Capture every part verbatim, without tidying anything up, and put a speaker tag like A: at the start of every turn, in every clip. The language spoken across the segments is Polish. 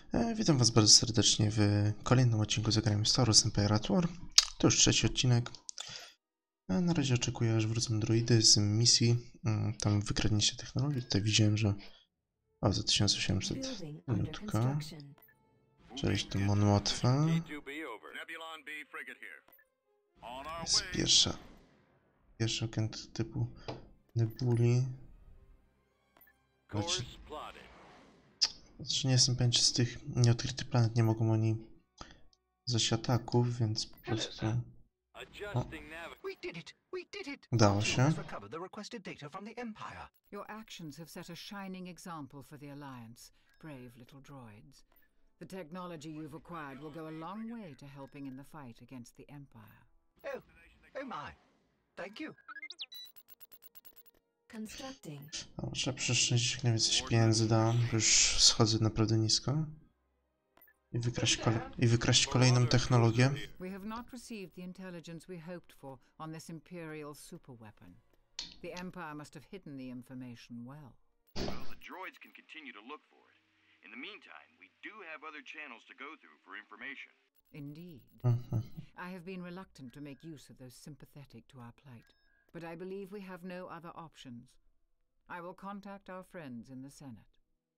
A: E, witam was bardzo serdecznie w kolejnym odcinku Zagrajmy w Star Wars Empire at War. To już trzeci odcinek. E, na razie oczekuję, aż wrócą droidy z misji. E, tam wykradnięcie technologii. Tutaj widziałem, że... O, za tysiąc osiemset. Minutka. Cześć, tu Mon Mothma. Jest pierwsza. Pierwszy okręt typu Nebuli. Znaczy, znaczy nie jestem pewien, czy z tych nieodkrytych planet nie mogą oni zaś ataków, więc po prostu... O. Udało się.
B: Your actions have set a shining example for the Alliance, brave little droids. The technology you've acquired will go a long way to helping in the fight against the Empire.
C: Oh, oh my. Thank you.
D: Constructing.
A: O, trzeba przeszczędzić jak najwięcej pieniędzy dam, bo już schodzę naprawdę nisko. I wykraść, kole I wykraść kolejną technologię.
B: We have not received the intelligence we hoped for on this Imperial superweapon. The Empire must have hidden the information well.
E: Well, the droids can continue to look for it. In the meantime, we do have other channels to go through for information.
B: Indeed.
A: Mhm.
B: I have been reluctant to make use of those sympathetic to our plight, but I believe we have no other options. I will contact our friends in the Senate.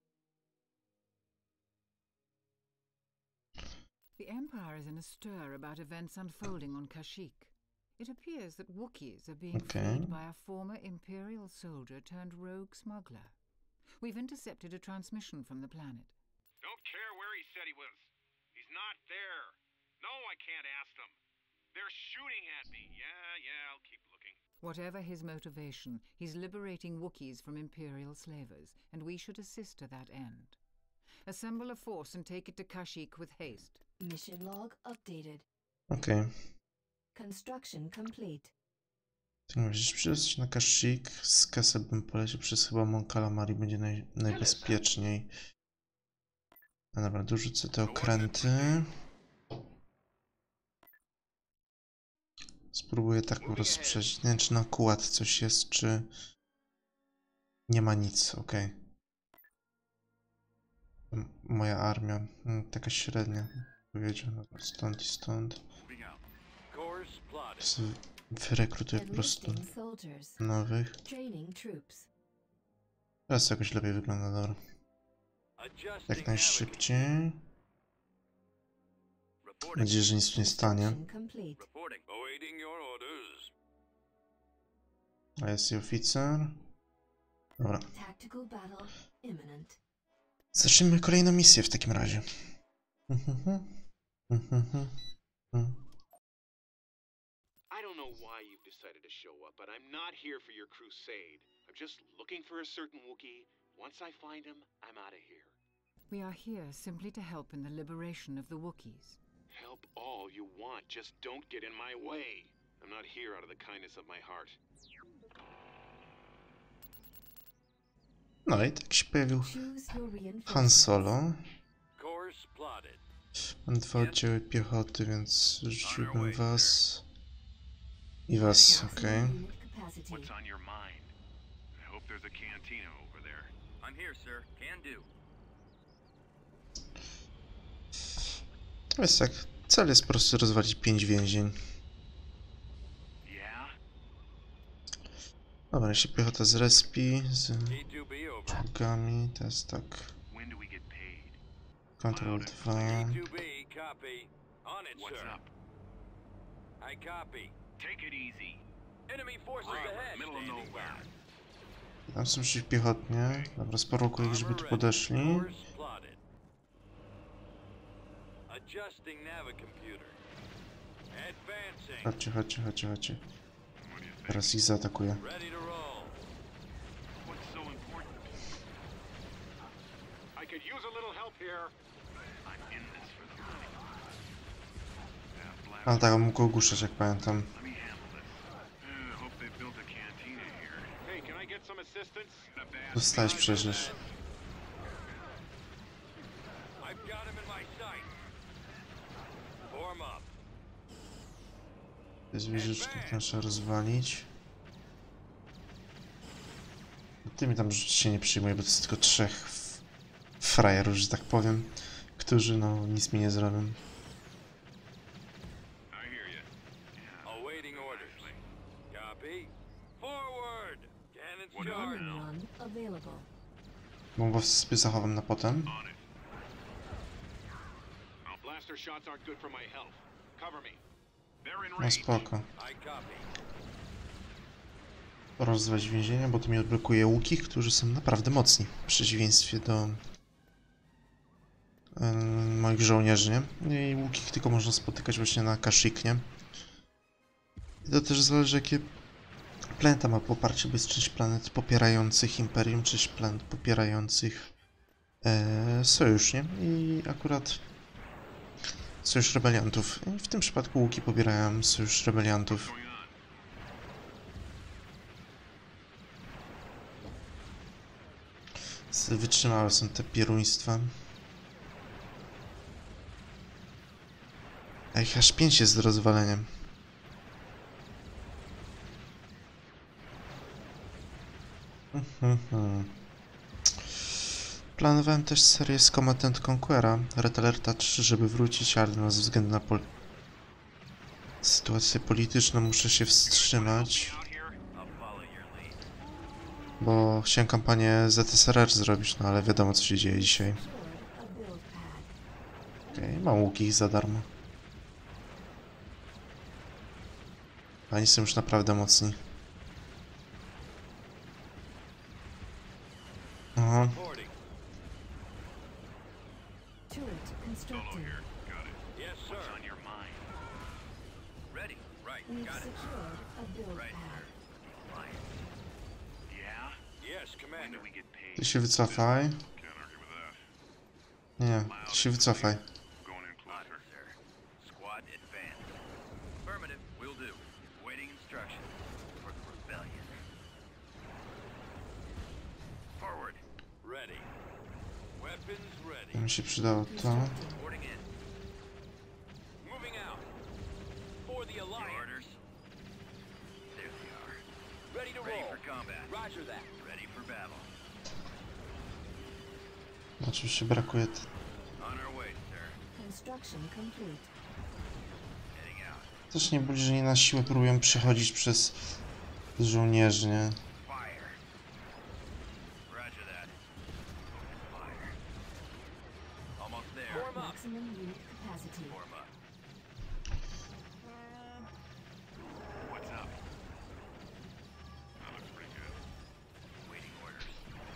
B: The Empire is in a stir about events unfolding on Kashyyyk. It appears that Wookiees are being
A: Okay.
B: freed by a former Imperial soldier turned rogue smuggler. We've intercepted a transmission from the planet.
F: Don't care where he said he was. He's not there. No, I can't ask them. They're shooting at me. Yeah, yeah, I'll keep looking.
B: Whatever his motivation, he's liberating Wookiees from Imperial slavers, and we should assist to that end. Assemble a force and take it to Kashyyyk with haste.
D: Mission log updated.
A: Okej. Okay.
D: Construction complete.
A: Musisz przejść na Kashyyyk. Z Kasy bym polecił przez chyba Mon Calamari, będzie naj najbezpieczniej. No dobra, dorzucę te okręty. Spróbuję tak po prostu przejść. Nie wiem, czy na kład coś jest, czy... Nie ma nic, okej. Okay. Moja armia, taka średnia, powiedział, stąd i stąd. Wyrekrutuję po prostu nowych. Teraz jakoś lepiej wygląda, dobra. Jak najszybciej. Mam nadzieję, że nic tu nie stanie. A jest i oficer. Dobra. Zacznijmy kolejną misję w takim razie.
F: I don't know why you've decided to show up, but I'm not here for your crusade. I'm just looking for a certain Wookiee. Once I find him, I'm out of here.
B: We are here simply to help in the liberation of the Wookiees.
F: Help all you want, just don't get in my way. I'm not here out of the kindness of my heart.
A: No i tak się pojawił Han Solo. Mam dwa oddziały piechoty, więc rzuciłbym was i was, okej. Okay.
E: What's on your mind? I hope there's a cantina over there. I'm here, sir. Can do.
A: To jest tak, cel jest po prostu rozwalić pięć więzień. Dobra, jeśli piechota z respi, z czołgami, to jest tak. Control dwa. Tam są przeciwpiechotnie. Dobra, sprowokuję ich, żeby tu podeszli. Chodźcie, chodźcie, chodźcie, chodźcie. Teraz ich zaatakuję. A tak, mógł ogłuszać, jak pamiętam. Dostałeś przecież. To jest wieżyczka, którą trzeba rozwalić. Ty mi tam się nie przyjmuje, bo to jest tylko trzech frajerów, że tak powiem. którzy no nic mi nie zrobią.
E: I hear you.
G: Awaiting orders. Copy. Forward. Cannons
E: What is it
G: charged.
E: now?
D: Run available.
A: Bo sobie zachowam na potem.
E: On it.
F: Blaster shots aren't good for my health. Cover me.
E: They're in
A: No
E: range.
A: spoko.
G: I copy.
A: Rozwać więzienia, bo to mi odblokuje łuki, którzy są naprawdę mocni. W przeciwieństwie do yy, moich żołnierzy, nie? I łuki tylko można spotykać właśnie na Kashiknie. I to też zależy, jakie planeta ma poparcie, bo jest część planet popierających Imperium, część planet popierających e, Sojusz, nie? I akurat Sojusz Rebeliantów. I w tym przypadku łuki popierają Sojusz Rebeliantów. Wytrzymałe są te pieruństwa. A ich aż pięć jest z rozwaleniem. Planowałem też serię z Command and Conquera, Red Alerta trzy, żeby wrócić, ale no, ze względu na pol sytuację polityczną muszę się wstrzymać. Bo chciałem kampanię Z S R R zrobić, no ale wiadomo co się dzieje dzisiaj. Okej, okay, mam łuki za darmo. Oni są już naprawdę mocni. Aha.
D: Turret constructed.
G: Yes, sir.
E: On your mind.
G: Ready. Right.
D: We've
G: Got it.
D: secured a build pad.
E: Yeah?
G: Yes,
E: When
G: Commander.
E: do we get paid?
A: Ty się wycofaj.
E: Can't argue with that.
A: Nie, ty się wycofaj.
E: Going in closer.
C: Sir. Squad advance. Affirmative. Will do. Waiting instructions for the rebellion. Forward.
G: Ready. Weapons ready.
A: To mi się przydało to.
C: Boarding in.
G: Moving out. For the
C: Your
G: Alliance.
C: orders. There they are.
G: Ready to
C: Ready
G: roll.
C: for combat.
G: Roger that.
C: Ready for battle.
A: Oczywiście brakuje. t-
C: On our way, sir.
D: Construction complete.
C: Heading out.
A: Też nie boli, że nie na siłę próbują przechodzić przez żołnierzy, nie?
C: Fire. Roger that. Fire. Almost there.
G: Form up.
D: Maximum unit capacity.
C: Form up.
E: What's up? That looks pretty good.
C: Waiting orders.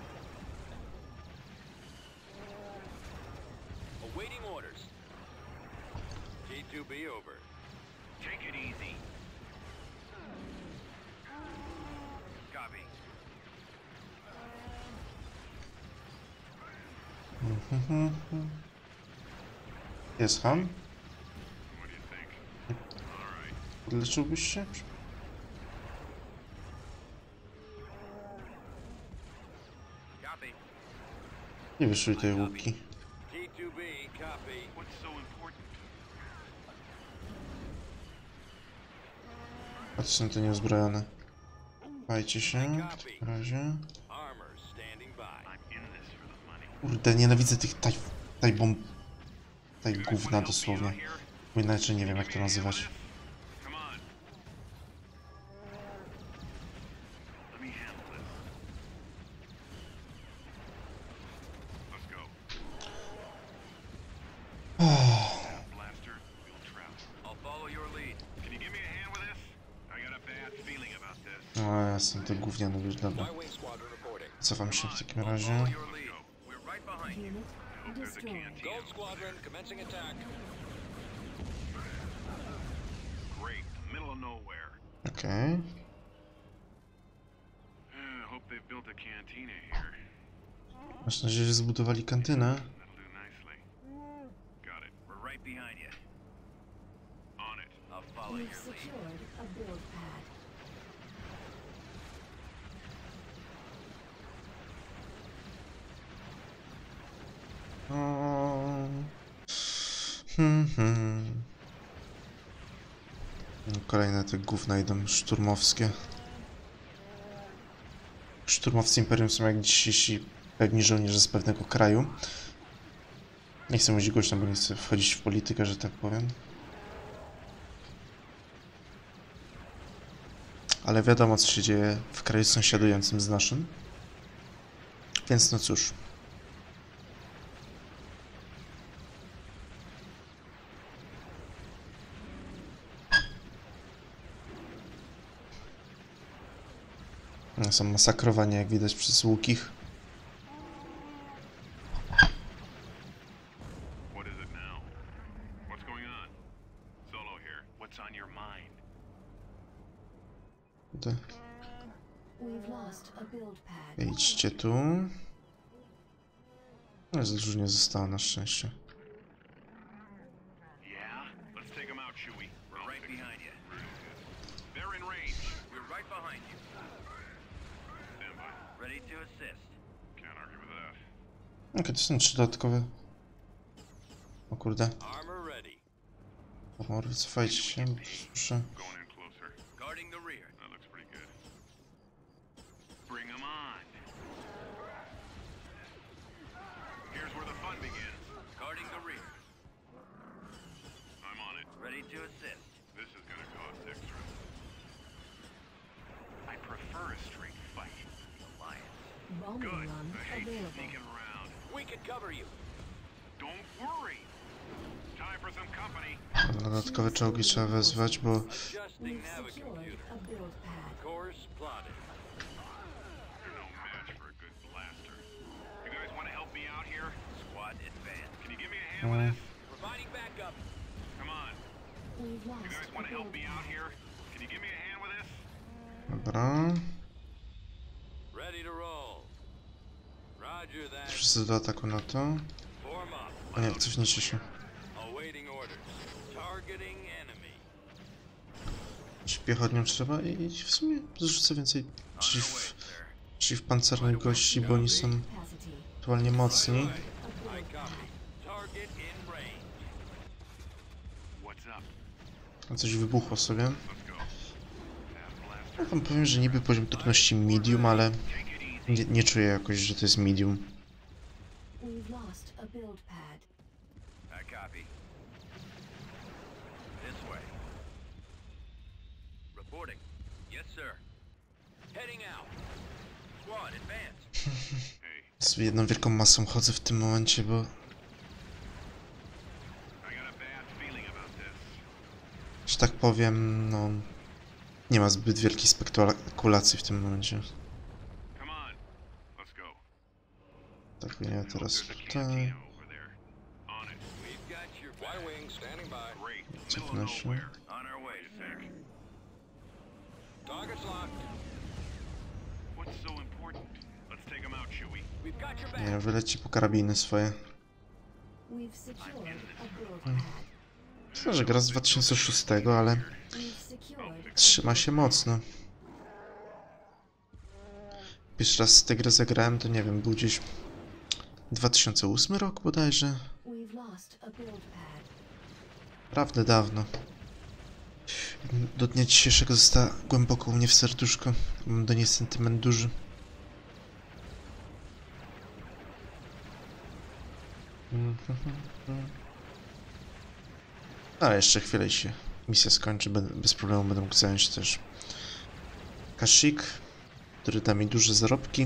G: Awaiting orders. T two B over.
C: Take it easy. Copy.
A: Jest ham?
E: What do you think? All right.
A: Podleczyłbyś się?
C: Copy.
A: Nie wyszły tej łuki.
G: T two B copy.
E: What's so important?
A: A to są te nieuzbrojone. Bajcie się. W takim razie.
G: Armor standing by.
E: I'm in this for the money.
A: Kurde, nienawidzę tych taj... taj bomb... taj gówna dosłownie. Bo inaczej nie wiem jak to nazywać.
E: Come on. Let me handle this. Let's go. Blaster, we'll travel.
C: I'll follow your lead.
E: Can you give me a hand with this? I got a bad feeling about this.
A: No jasne, to gówniano już, dobra.
G: Y-Wing squadron reporting.
A: Cofam się w takim razie.
C: Follow your lead. We're right behind you.
D: Unit
E: There's a
D: destroyed.
E: canteen.
G: Gold squadron commencing attack.
E: Great, middle of nowhere.
A: Okej.
E: Uh, hope they've built a cantina here.
A: Masz nadzieję, że zbudowali kantynę.
E: That'll do nicely. Got it.
C: We're right behind you.
E: On it.
C: I'll follow
D: We've
C: your lead.
D: secured a build pad.
A: O... Hmm, hmm. No, kolejne te gówna idą szturmowskie. Szturmowcy Imperium są jak dzisiejsi pewni żołnierze z pewnego kraju. Nie chcę mówić głośno, bo nie chcę wchodzić w politykę, że tak powiem. Ale wiadomo, co się dzieje w kraju sąsiadującym z naszym. Więc no cóż. Są masakrowani, jak widać, przez łukich.
E: What is it now? What's going on? Solo here. What's on your mind?
A: Tutaj.
D: We've lost a build pad.
A: Idźcie tu. No, za dużo nie zostało na szczęście.
E: Yeah? Let's take them out, Chewie.
C: We're right behind you.
E: They're in range.
C: We're right behind you.
E: Stand by.
C: Ready to assist.
E: Can't argue with that.
A: Okej, to są trzy dodatkowe. O kurde.
G: Armor ready.
A: O, wycofajcie się, proszę.
E: Going in closer.
C: Guarding the rear.
E: That looks pretty good. Bring them on. Here's where the fun begins.
C: Guarding the rear.
E: I'm on it.
C: Ready to assist.
E: This is gonna cost extra. I prefer a straight fight.
C: Alliance.
D: Bombing
E: Good.
D: run
E: I hate
D: available.
E: sneaking around.
G: We can cover you.
E: Don't worry. Time for some company.
A: Dodatkowe czołgi trzeba wezwać, bo
G: Adjusting
D: We've
G: nav
D: secured
G: computer.
D: a build pad.
G: Course plotted.
E: You're no match for a good blaster. You guys want to help me out here?
C: Squad advance.
E: Can you give me a hand with this?
G: Providing backup.
E: Come on.
D: We've
E: You
D: lost
E: guys
D: a
E: want to help
D: build
E: me out
D: pad.
E: here? Can you give me a hand with this?
A: dobra.
G: Ready to roll. Roger that.
A: Wszyscy do ataku na to.
G: Form up.
A: O nie, cofnijcie się.
G: Awaiting orders. Targeting enemy.
A: Jeśli piechotnią trzeba i w sumie zrzucę więcej
C: On our way,
A: przeciw,
C: sir.
A: przeciwpancernych gości, bo oni są
D: Capacity.
A: aktualnie mocni.
D: A
G: I
D: build
G: copy.
D: pad.
G: Target in range.
E: What's up?
A: A coś wybuchło sobie.
E: Let's go. Fast blaster.
A: Ja wam powiem, że niby poziom trudności medium, ale
E: Take it easy.
A: nie, nie czuję jakoś, że to jest medium.
D: We've lost a build pad.
C: I copy. This way. Reporting. Yes, sir.
G: Heading out.
C: Squad advance.
E: Hey,
A: Z jedną wielką masą chodzę w tym momencie, bo
E: I got a bad feeling about this.
A: że tak powiem, no nie ma zbyt wielkiej spektakulacji w tym momencie.
E: Come on. Let's go.
A: Tak, ja teraz
E: There's a
A: tutaj
E: cantina over there. On it.
G: We've got your Y-wing standing by.
E: Great. Middle of
A: cofnę się.
E: nowhere.
C: On our way, sir.
G: Target's locked.
E: What's so important? Let's take them out, Chewie.
G: We've got your
A: Nie
G: back.
A: wiem, wyleci po karabiny swoje.
D: We've secured a build pad.
A: Myślę, że gra z dwa tysiące szóstego, ale
D: We've secured
A: trzyma się mocno. Pierwszy raz z tej gry zagrałem, to nie wiem, był gdzieś dwa tysiące ósmy rok bodajże.
D: We've lost a build pad.
A: Naprawdę dawno. Do dnia dzisiejszego została głęboko u mnie w serduszko. Mam do niej sentyment duży. Ale jeszcze chwilę i się misja skończy. Będę, bez problemu będę mógł zająć też Kashyyyk, który da mi duże zarobki.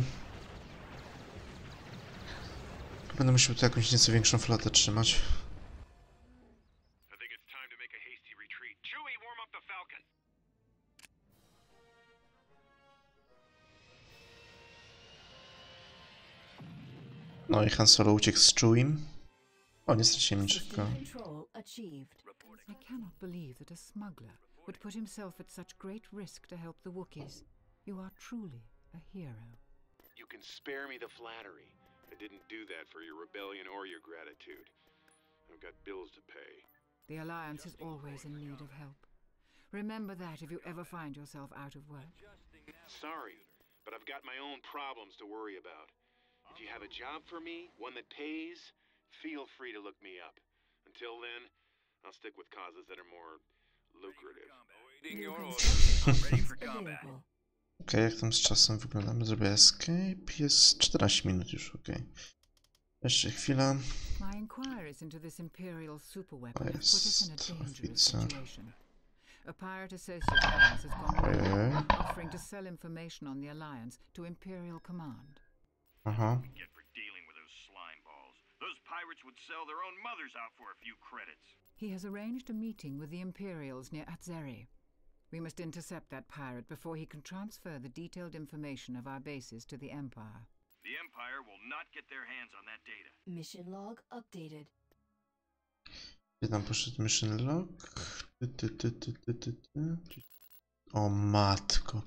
A: Będę musiał tu jakąś nieco większą flotę trzymać.
E: I think it's time to make a hasty retreat. Chewie, warm up the Falcon.
A: No i Han Solo uciekł z Chewiem. O, nie straciłem niczego.
D: System control achieved.
B: I cannot believe that a smuggler would put himself at such great risk to help the Wookiees. You are truly a hero.
F: You can spare me the flattery. I didn't do that for your rebellion or your gratitude. I've got bills to pay.
B: The Alliance is always in need of help. Remember that if you ever find yourself out of work.
F: Sorry, but I've got my own problems to worry about. If you have a job for me, one that pays, feel free to look me up. Until then, I'll stick with causes that are more lucrative.
G: Awaiting
D: New
G: your orders.
D: construction
C: Ready
D: is
C: for combat.
D: available.
A: Okej, jak tam z czasem wyglądamy? Zrobię escape. Jest czternaście minut już, okej. Jeszcze chwila.
B: My inquiries into this Imperial superweapon
A: O,
B: have put us in a
A: jest
B: dangerous
A: oficer.
B: situation. A pirate associate of ours has gone rogue,
A: Ojej.
B: offering to sell information on the Alliance to Imperial Command.
A: Aha.
E: Get for dealing with those slime balls. Those pirates would sell their own mothers out for a few credits.
B: He has arranged a meeting with the Imperials near Atzeri. We must intercept that pirate before he can transfer the detailed information of our bases to the Empire.
E: The Empire will not get their hands on that data.
D: Mission log updated.
A: Gdzie tam poszedł mission log? Ty, ty, ty, ty, ty, ty, ty. O matko.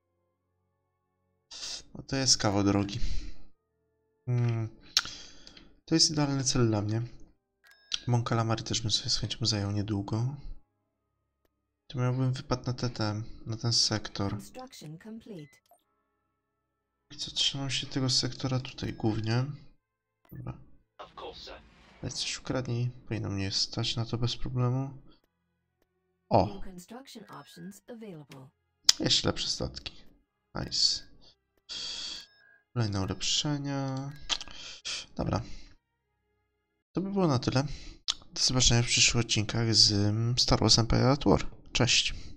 A: No to jest kawał drogi. Hmm. To jest idealny cel dla mnie. Mon Calamari też bym sobie z chęcią zajął niedługo. To miałbym wypad na T T, na ten sektor.
D: Construction complete.
A: I co, trzymam się tego sektora tutaj głównie. Dobra.
G: Of course, sir.
A: Ale coś ukradnij. Powinno mnie stać na to bez problemu. O!
D: New construction options available.
A: Jeszcze lepsze statki. Nice. Kolejne ulepszenia. Dobra. To by było na tyle. Do zobaczenia w przyszłych odcinkach z Star Wars Empire at War. Cześć.